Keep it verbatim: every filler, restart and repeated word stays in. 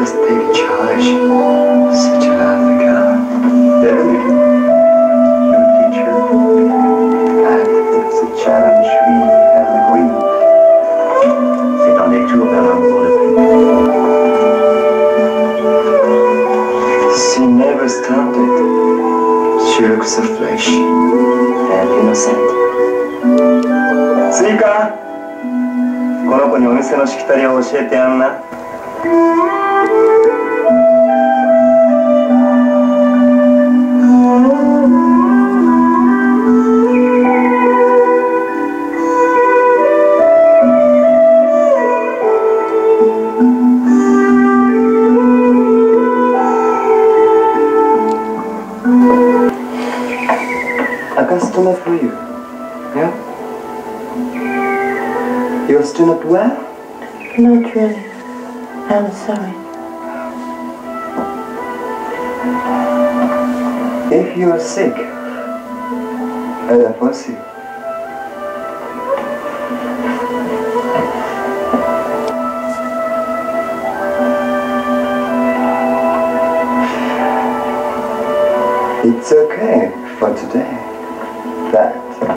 must take charge of such a lovely girl. Verily, your teacher, and it's a challenge we have agreed. C'est un des tours vers l'amour le plus. She never stunted. She looks so fresh and innocent. スイカ、この子にお店のしきたりを教えてやんな。A customer for you, yeah? You're still not well? Not really. I'm sorry. If you're sick, I'll force you. It's okay for today.